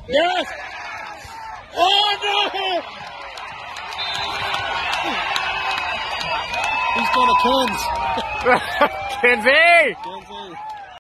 Yes! Oh no! He's going to Ken's. Kenzie! Kenzie.